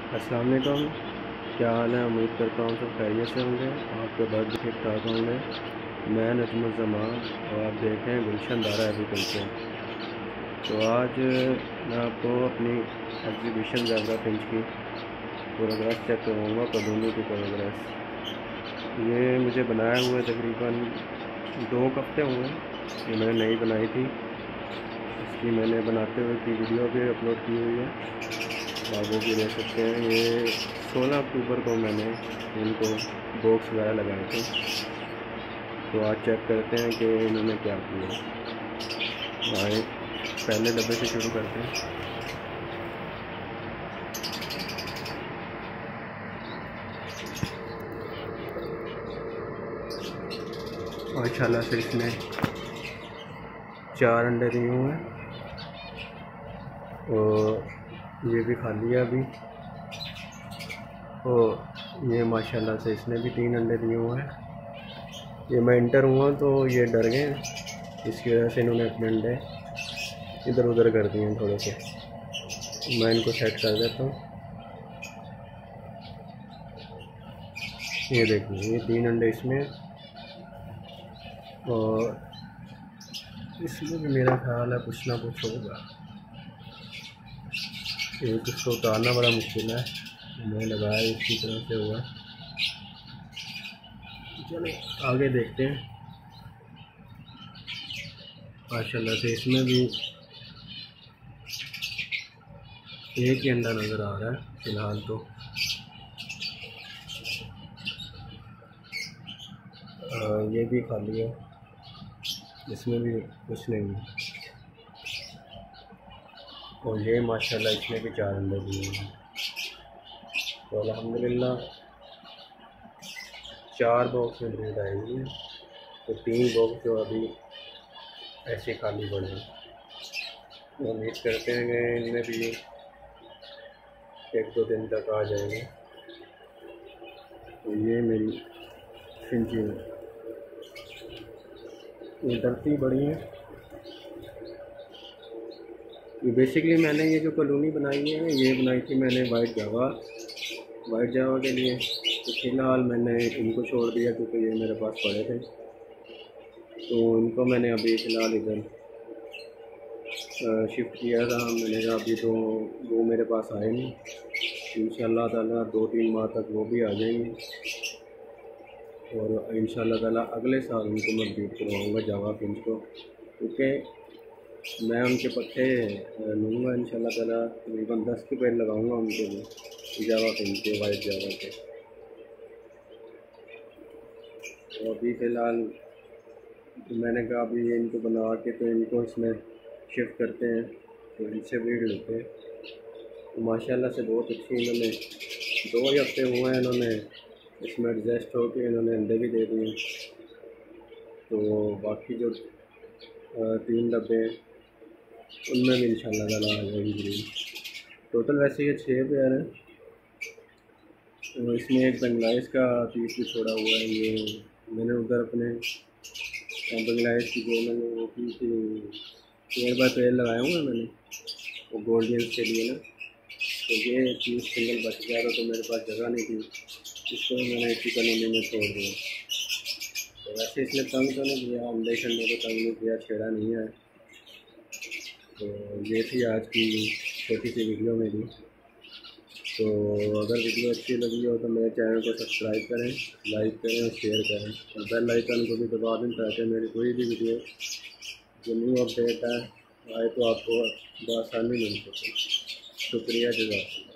अस्सलाम वालेकुम। क्या हाल है? उम्मीद करता हूँ सब खैरियत से होंगे, आपके घर भी ठीक ठाक होंगे। मैं नजमुज़्ज़मान और आप देख रहे हैं गुलशन दारा एग्रीकल्चर। तो आज मैं आपको अपनी एग्जीबिशन ज़ेबरा फिंच की प्रोग्रेस चेक करवाऊँगा, कॉलोनी की प्रोग्रेस। ये मुझे बनाया हुआ है तकरीबन 2 हफ्ते हुए हैं। ये मैंने नई बनाई थी, इसकी मैंने बनाते हुए की वीडियो भी अपलोड की हुई है, आप वो भी देख सकते हैं। ये 16 अक्टूबर को मैंने इनको बॉक्स वगैरह लगाए थे। तो आज चेक करते हैं कि इन्होंने क्या किया। आए पहले डब्बे से शुरू करते हैं। माशाल्लाह से इसने 4 अंडे दिए हुए हैं और ये भी खाली है अभी। और ये माशाल्लाह से इसने भी 3 अंडे दिए हुए हैं। ये मैं इंटर हुआ तो ये डर गए, इसकी वजह से इन्होंने अपने अंडे इधर उधर कर दिए हैं थोड़े से। मैं इनको सेट कर देता हूँ। ये देखिए, ये 3 अंडे इसमें, और इसमें भी मेरा ख्याल है कुछ ना कुछ होगा। ये इसको उतारना बड़ा मुश्किल है, मैंने लगाया इसी तरह से हुआ। चलो आगे देखते हैं। माशाल्लाह से इसमें भी एक ही अंडा नज़र आ रहा है फ़िलहाल तो। ये भी खाली है, इसमें भी कुछ नहीं है। और ये माशाल्लाह इसमें भी 4 अंडे दिए हैं। तो अल्हम्दुलिल्लाह 4 बॉक्स में ब्रीड आएगी, तो 3 बॉक्स जो अभी ऐसे खाली पड़े हैं। उम्मीद करते हैं कि इनमें भी 1-2 दिन तक आ जाएंगे। तो ये मेरी फिंची है, ये डरती बड़ी है। ये बेसिकली मैंने ये जो कॉलोनी बनाई है, ये बनाई थी मैंने वाइट जावा के लिए। तो फ़िलहाल मैंने इनको छोड़ दिया क्योंकि ये मेरे पास पड़े थे, तो इनको मैंने अभी फ़िलहाल इधर शिफ्ट किया था। मैंने कहा अभी तो वो मेरे पास आए नहीं, इंशाअल्लाह ताला 2-3 माह तक वो भी आ जाएंगे। और इंशाअल्लाह ताला अगले साल उनको मैं ब्रीड करवाऊँगा जावा फिंच को, क्योंकि मैं उनके पट्टे लूँगा इंशाअल्लाह ताला। तकरीबन 10 के पेड़ लगाऊँगा उनके लिए, जावा फिंच के, वाइट जावा के। तो अभी फ़िलहाल मैंने कहा अभी इनको बना के तो इनको इसमें शिफ्ट करते हैं, तो इनसे ब्रीड लेते हैं। तो माशाल्लाह से बहुत अच्छी, इन्होंने 2 ही हफ्ते हुए हैं, इन्होंने इसमें एडजस्ट होकर इन्होंने अंडे भी दे दिए। तो बाकी जो 3 डब्बे हैं उनमें भी इंशाल्लाह ताला आ जाएगी ब्रीड। टोटल वैसे ये 6 पेयर हैं। तो इसमें एक बंगलादेश का पीस भी छोड़ा हुआ है। ये मैंने उधर अपने बंगलादेश की जो मैंने वो की थी, पेड़ बाय पेड़ लगाए हुए हैं मैंने, वो गोल्डियंस के लिए ना। तो ये पीस सिंगल बच गया था, तो मेरे पास जगह नहीं थी, इसको मैंने इसी कॉलोनी में छोड़ दिया। तो वैसे इसने तंग तो नहीं किया, अंडे शंडे को तंग नहीं किया, छेड़ा नहीं है। तो ये थी आज की छोटी सी वीडियो मेरी। तो अगर वीडियो अच्छी लगी हो तो मेरे चैनल को सब्सक्राइब करें, लाइक करें और शेयर करें, और बेल आइकन को भी दबा दें ताकि मेरी कोई भी वीडियो जो न्यू अपडेट है आए तो आपको बआसानी मिल सके। शुक्रिया जज़ाकल्लाह।